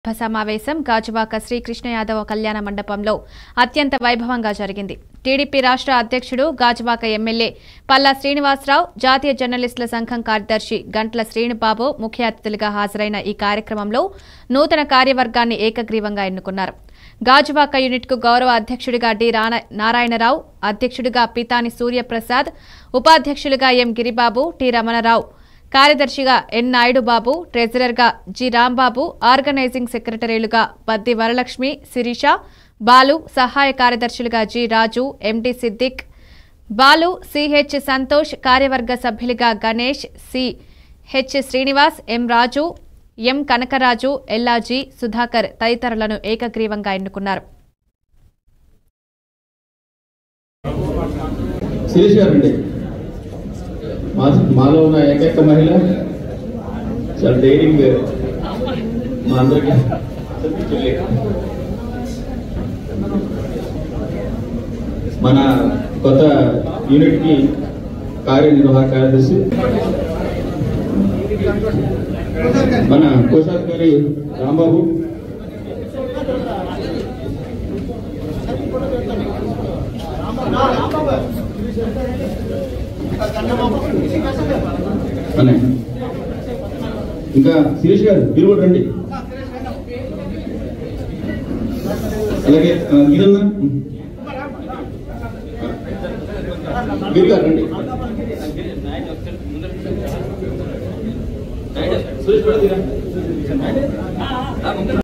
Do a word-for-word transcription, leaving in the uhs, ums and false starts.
సమావేశం గాజువాక శ్రీకృష్ణ యాదవ కళ్యాణ మండపంలో అత్యంత వైభవంగా జరిగింది. టీడీపీ రాష్ట్ర అధ్యక్షుడు గాజువాక ఎమ్మెల్యే పల్లా శ్రీనివాసరావు, జాతీయ జర్నలిస్టుల సంఘం కార్యదర్శి గంట్ల శ్రీనుబాబు ముఖ్య అతిథులుగా హాజరైన ఈ కార్యక్రమంలో నూతన కార్యవర్గాన్ని ఏకగ్రీవంగా ఎన్నుకున్నారు. గాజువాక యూనిట్కు గౌరవ అధ్యక్షుడిగా డి నారాయణరావు, అధ్యక్షుడిగా పితాని సూర్యప్రసాద్, ఉపాధ్యక్షులుగా ఎం గిరిబాబు, టి రమణరావు, కార్యదర్శిగా ఎన్ నాయుడు బాబు, ట్రెజరర్గా జి రాంబాబు, ఆర్గనైజింగ్ సెక్రటరీలుగా బద్ది వరలక్ష్మి, శిరీష, బాలు, సహాయ కార్యదర్శులుగా G Raju, MD Siddiq, Balu, CH Santosh, కార్యవర్గ సభ్యులుగా Ganesh, C H Srinivas, M Raju, M Kanakaraju, Yellaji, Sudhakar తదితరులను ఏకగ్రీవంగా ఎన్నుకున్నారు. మాలో ఉన్న ఏకైక మహిళ చాలా డైరింగ్ మా అందరికి మన కొత్త యూనిట్ కి కార్యనిర్వాహక కార్యదర్శి మన కోశాధికారి రాంబాబు, ఇంకా శిరీష్ గారు మీరు కూడా రండి. అలాగే గిరన్నా మీరు గారు రండి. సురేష్